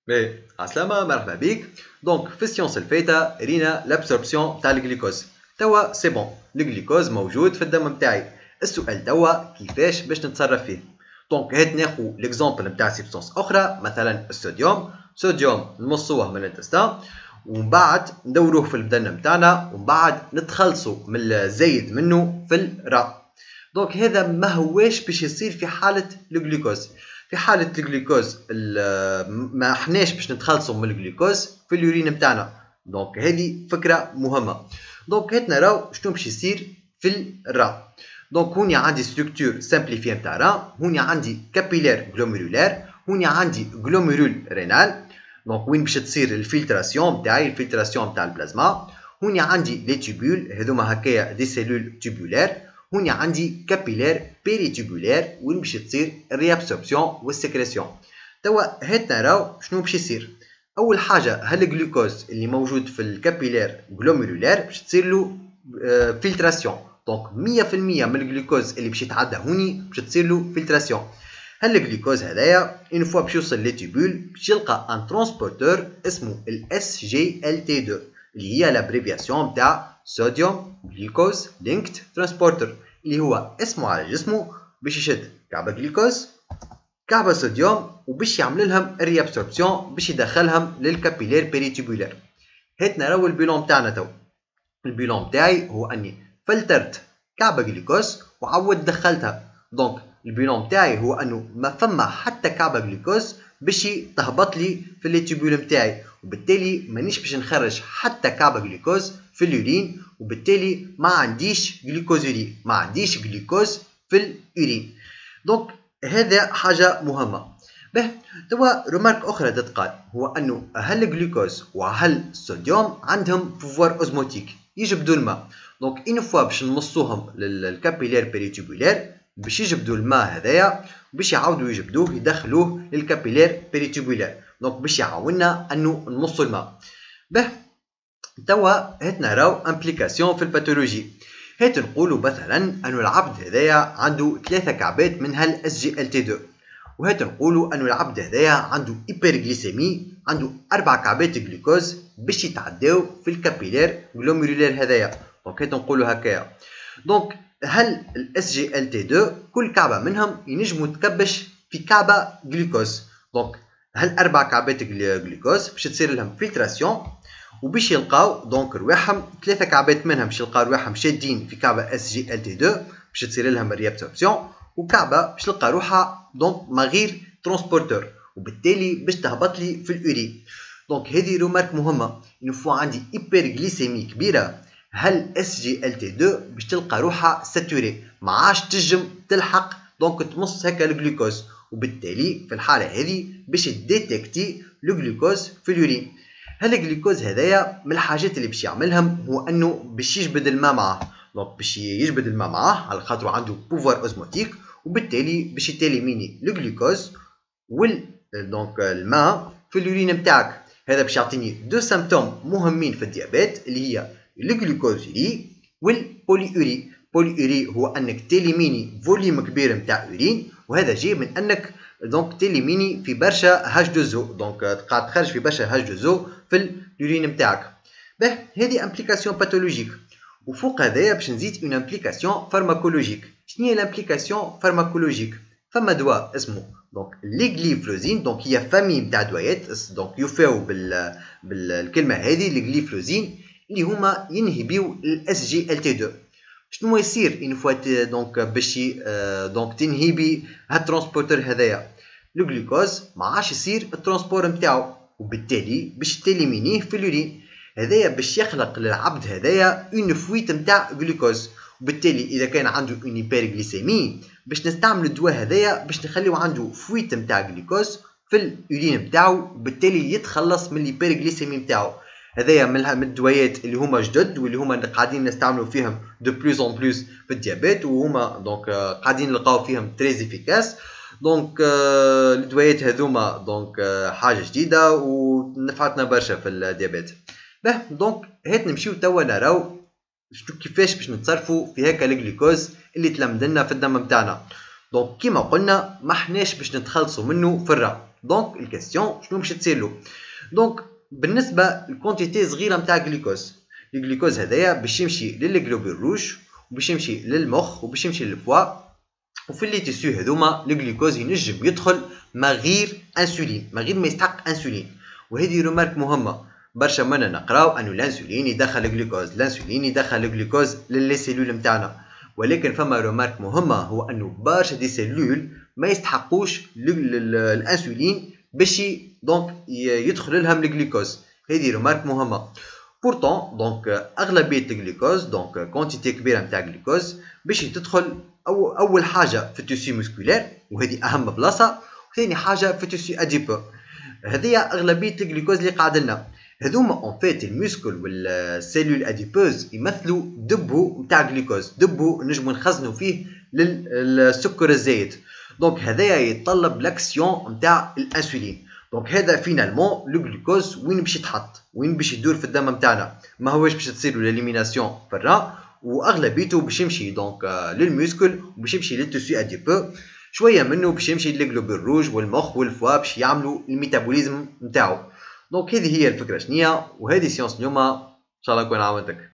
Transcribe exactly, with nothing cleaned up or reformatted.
باهي عسلامة مرحبا بيك. دونك في السيونس الفايتة رينا لابسوربسيون تاع الجليكوز. توا سي بون الجليكوز موجود في الدم نتاعي. السؤال توا كيفاش باش نتصرف فيه. دونك هات ناخو ليكزومبل نتاع سبستانس اخرى مثلا الصوديوم. صوديوم نمصوه من الانتستان ومن بعد ندوروه في البدن نتاعنا ومن بعد نتخلصوا من الزايد منه في الراء. دونك هذا ما هواش باش يصير في حالة الجلوكوز. في حالة الجلوكوز ما احناش باش نتخلصوا من الجلوكوز في اليورين نتاعنا. دونك هذه فكرة مهمة. دونك هات نراو شنو باش يصير في الراء. دونك هوني عندي ستركتور سامبليفي نتاع الراء، هوني عندي كابيلير غلوميرولار، هوني عندي غلوميرول رينال. دونك وين باش تصير الفلتراسيون نتاعي، الفلتراسيون نتاع البلازما. هوني عندي لي تيبول هذوما هكايا دي سيلول تيبولار. هوني عندي كابيلير بيريتيبولار وين باش تصير الريابسوربسيون والسكريسيون. توا هات نراو شنو باش يصير. اول حاجه هالجلوكوز اللي موجود في الكابيلير غلوميرولار باش تصير له فلتراسيون. دونك مية في المية من الجلوكوز اللي باش يتعدى هوني باش تصير له فلتراسيون. هالجلوكوز هذايا اون فوا باش يوصل لي تيبول باش يلقى ان ترانسبورتور اسمه الاس جي ال تي اثنين اللي هي لابريفياسيون نتاع صوديوم جلوكوز لينكد ترانسبورتر، اللي هو اسمه على جسمه باش يشد كعبة جلوكوز كعبة صوديوم وباش يعمل لهم الريابسوربسيون باش يدخلهم للكابيلير بيريتيبولار. هات نراو البيلون تاعنا تو. البيلون تاعي هو اني فلترت كعبة جلوكوز وعاود دخلتها. دونك البيلون تاعي هو انه ما فما حتى كعبة جلوكوز باش تهبط لي في الليتيبول نتاعي، وبالتالي مانيش باش نخرج حتى كعبة جلوكوز في اليورين، وبالتالي ما عنديش جلوكوزوري، ما عنديش جلوكوز في اليورين. دونك هذا حاجة مهمة. به توا رومارك أخرى تتقال هو أنه هل الجلوكوز وهل الصوديوم عندهم بوفوار أوزموتيك يجبدوا الماء. دونك إن فوا باش نمصوهم للكابيلير بيريتيبولار باش يجبدوا الماء هذايا باش يعاودوا يجبدوه يدخلوه للكابيلير بيريتيبولار. دونك باش يعاوننا أنه نمصوا الماء. به توا هات نراو امبليكاسيون في الباثولوجي. هات نقولوا مثلا أنه العبد هذايا عنده ثلاثة كعبات من هال اس جي ال تي اثنين، وهات نقولوا أنه العبد هذايا عنده هيبرغليسيمي، عنده أربع كعبات جلوكوز باش يتعداو في الكابيلير غلوميرولار هذايا. دونك هات نقولوا هكايا. دونك هل الاس جي ال تي اثنين كل كعبة منهم ينجموا تكبش في كعبة جلوكوز. دونك هل أربع كعبات جلوكوز باش تصير لهم فلتراسيون وباش يلقاو دونك رواحهم ثلاثة كعبات منهم باش يلقاو رواحهم شادين في كعبة اس جي ال تي اثنين باش تصير لهم الريابسوربسيون، وكعبة باش تلقى روحها دونك ما غير ترانسبورتور وبالتالي باش تهبط لي في الأورين. دونك هذه رومارك مهمة. إن فوا عندي هيبرغليسيمي كبيرة هل اس جي ال تي اثنين باش تلقى روحها ساتوري ما عادش تنجم تلحق دونك تمص هكا الجلوكوز، وبالتالي في الحالة هذه باش تديتكتي الجلوكوز في اليورين. هل الجلوكوز هذايا من الحاجات اللي باش يعملهم هو انه باش يجبد الماء معاه. دونك باش يجبد الماء معاه على خاطر عنده بوفوار اوزموتيك، وبالتالي باش يتيليميني الجلوكوز وال دونك الماء في اليورين نتاعك. هذا باش يعطيني دو سيمبتوم مهمين في الديابيت اللي هي الجلوكوزوري والبوليوري. بوليوري هو انك تيليميني فوليوم كبير نتاع يورين، وهذا جاي من انك دونك تيليميني في برشا هاش دو زو، دونك قاعد تخرج في برشا هاش دو زو في اليورين نتاعك. به هذه امبليكاسيون باثولوجيك. وفوق هذايا باش نزيد اون امبليكاسيون فارماكولوجيك. شنو هي الامبليكاسيون فارماكولوجيك؟ فما دواء اسمه دونك ليغليفلوزين، دونك هي فامي نتاع دوايات دونك يفاو بال بالكلمه هذه ليغليفلوزين اللي هما ينهبيو الاس جي ال تي اثنين. شنو يصير ان فوا دونك باش دونك تنهبي هالترانسبورتر هذايا؟ لو جلوكوز ما عادش يصير الترانسبور نتاعو، وبالتالي باش تيليمينيه في اليورين. هذايا باش يخلق للعبد هذايا اون فويت نتاع جلوكوز، وبالتالي اذا كان عنده اون هيبرغليسيمي باش نستعمل الدواء هذايا باش نخليو عنده فويت نتاع جلوكوز في اليورين نتاعو، وبالتالي يتخلص من الهيبرغليسيمي نتاعو. هذايا من الدوايات اللي هما جدد واللي هما قاعدين نستعملوا فيهم دو بلوز اون بلوز في الديابيت، وهما دونك قاعدين نلقاو فيهم تري افيكاس. دونك الدوايات هذوما دونك حاجه جديده ونفعتنا برشا في الديابيت. به دونك هات نمشيو توا نراو كيفاش باش نتصرفوا في هكا الجلوكوز اللي تلمد لنا في الدم نتاعنا. دونك كيما قلنا ما حناش باش نتخلصوا منه في الرا. دونك الكاستيون شنو باش تصير له. دونك بالنسبه لكونتيتي صغيره نتاع جليكوز، الجليكوز هذايا باش يمشي للجلوبول روج وباش يمشي للمخ وباش يمشي للفوا، وفي اللي تيسيو هذوما الجلوكوز ينجم يدخل ما غير انسولين، ما غير ما يستحق انسولين. وهذه رومارك مهمه، برشا منا نقراو انه الانسولين يدخل الجلوكوز، الانسولين يدخل الجلوكوز للي سيلول نتاعنا، ولكن فما رومارك مهمه هو انه برشا دي سيلول ما يستحقوش الانسولين باش دونك يدخل لهم الجلوكوز. هذه رومارك مهمه. بورتون دونك اغلبيه الجلوكوز دونك كونتيتي كبيره نتاع الجلوكوز باش تدخل أو اول حاجه في التيسيو مسكولير وهذه اهم بلاصه، وثاني حاجه في التيسيو اديبو. هذه اغلبيه الجلوكوز اللي قاعد لنا هذوما اون فيت الميسكول والسيلول اديبوز يمثلوا دبو نتاع جلوكوز، دبو نجمو نخزنوا فيه للسكر الزايد. دونك هذايا يتطلب لاكسيون نتاع الانسولين. دونك هذا فينالمون لو جلوكوز وين باش يتحط، وين باش يدور في الدم نتاعنا، ما هوش باش تصير ليليميناسيون في الرا، واغلبيته باش يمشي دونك للميسكل وباش يمشي للتيسيو اديبو، شويه منه باش يمشي للجلوبول روج والمخ والفوا باش يعملوا الميتابوليزم نتاعو. دونك هذه هي الفكره شنيا، وهذه سيونس اليوم ان شاء الله نكون عاونتك.